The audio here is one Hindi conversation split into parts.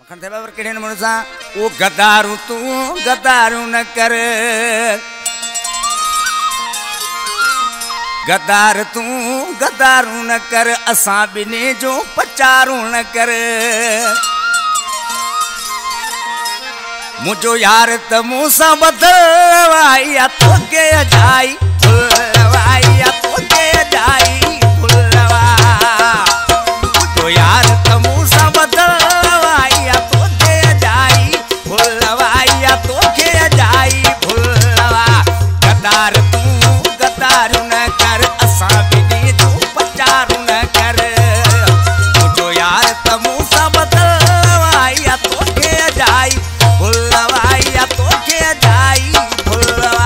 मखण थे बाबर केड़े नमूने सा ओ गदारू तू गदारू न कर, गदार तू गदारू न कर, असां बिने जो पचारू न कर। मुझो यार त मूसा बदलवाई तोके अजाई भुलवाई तोके अजाई भुलवा। मुझो यार त मूसा बदलवाई तोके अजाई भुलवाई तोके अजाई भुलवा। गदार तू गदारू न कर, असां बिने जो पचारू न कर। मुझो यार त मूसा बदलवाई तोके अजाई भुलवाई तोके अजाई भुलवा।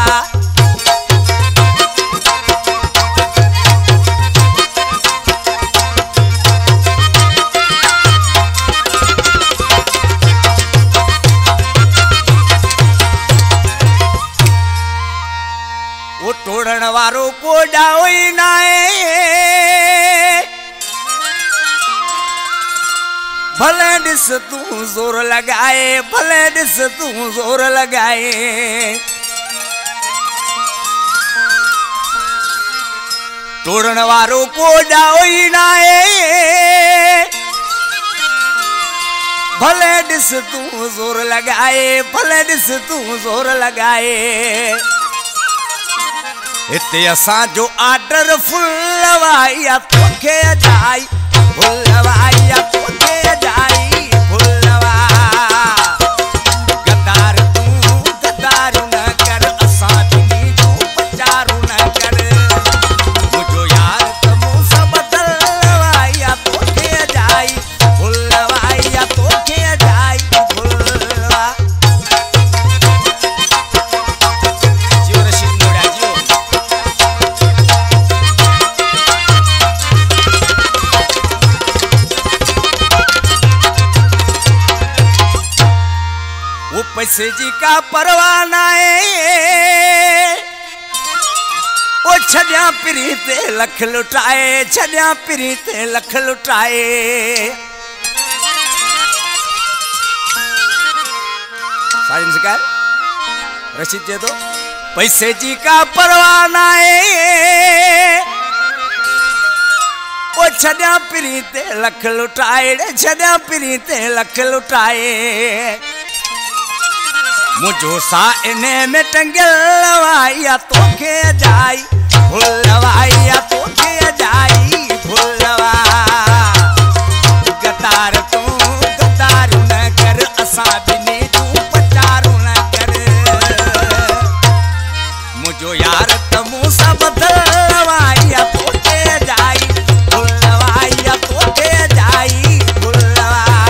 वो तोड़न वारो को डाई नाए, भले दिस तू जोर लगाए, भले दिस तू जोर लगाए। तोड़न वारो को डाई नाए, भले दिस तू जोर लगाए, भले दिस तू जोर लगाए। इते असां जो आर्डर फुलवाई तोखे अजाई भुलवाई तोखे अजाई भुलवा। गदार तू गदारू न कर, असां बिनी जो पचारू न कर। मुझो यार त मूसा बदलवाई तोखे अजाई भुलवाई तोखे अजाई भुलवा। जियो रशीद मोड़ा जियो। वो पैसे जी का परवाना है, वो छड़िया पिरी ते लख लुटाए, छड़िया पिरी ते लख लुटाए। साजिद शिकार रशीद जे तो पैसे जी का परवाना है, वो छड़िया पिरी ते लख लुटाए, छड़िया पिरी ते लख लुटाए। मुझो सा इने में टंगलवाई तोखे अजाई भुलवाई तोखे अजाई भुलवा। गदार तू गदारू न कर, असां बिने तू पचारू न कर। मुझो यार त मूसा बदलवाई तोखे अजाई भुलवाई तोखे अजाई भुलवा।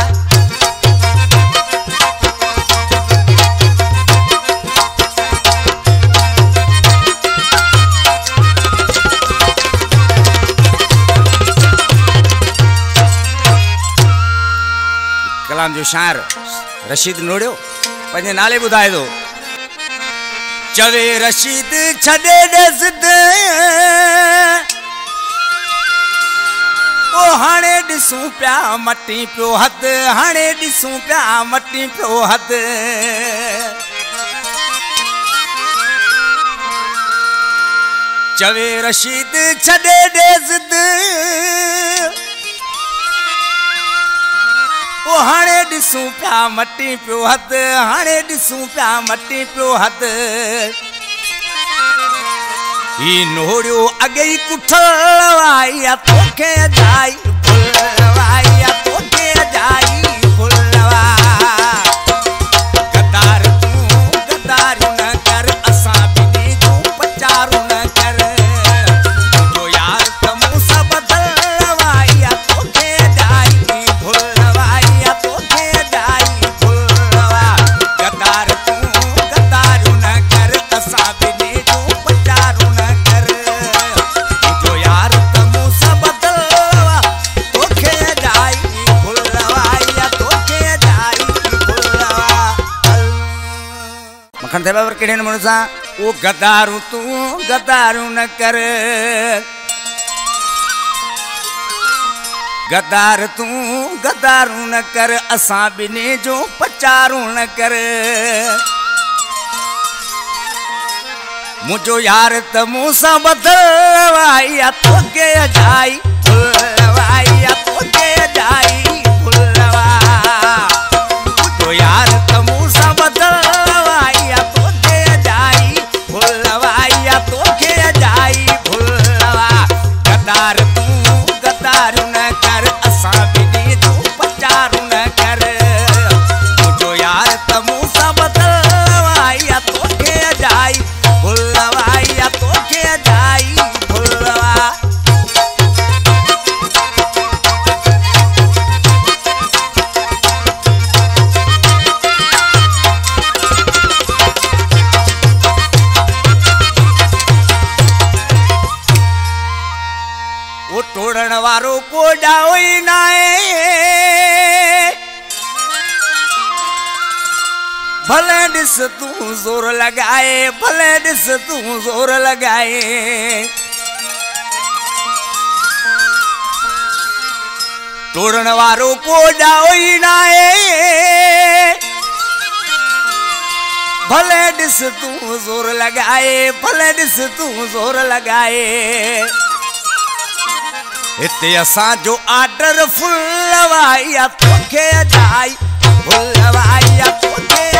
कलाम जो शायर रशीद नोड़ियो पंहिंजे नाले ॿुधाए थो। चवे रशीद छॾे ॾे ज़िद, ओ हाणे ॾिसूं पिया मटी पियो हद, हाणे ॾिसूं पिया मटी पियो हद। चवे रशीद छॾे ॾे ज़िद, ओ हाणे ॾिसूं पिया मटी पियो हद, हाणे ॾिसूं पिया मटी पियो हद। ही नोड़ियो अॻई कुठलवाई तोखे अजाई भुलवाई तोखे अजाई भुलवा। गदार तू गदारू न कर, असां बिने जो पचारू न कर। मुझो यार त मूसा बदलवाई तोखे अजाई भुलवाई तोखे अजाई भुलवा। गदार तू गदारू न कर, असां बिने जो पचारू न कर। मुझो यार त मूसा बदलवा तोखे अजाई भुलवाई तोखे अजाई भुलवा। मखण थे बाबर केड़े नमूने सा ओ गदारू तू गदारू न कर, गदार तू गदारू न कर असां बिने जो पचारू न कर मुझो यार त मूंसां बदलवाई तोखे अजाई भुलवाई तोखे अजाई भुलवा मुझो यार त मूंसां बदलवाई तोखे अजाई भुलवाई तोखे अजाई भुलवा गदार तू गदारू न कर असां बिने जो पचारू न कर मुझो यार त मूंसां बदलवाई तोखे अजाई भुलवाई तोखे अजाई भुलवा वो तोड़न वारो को डाई नाए भले दिस तू जोर लगाए भले दिस तू जोर लगाए तोड़न वारो को डाई नाए भले दिस तू जोर लगाए भले दिस तू जोर लगाए इते असां जो आर्डर फुलवाई तोखे अजाई भुलवाई तोखे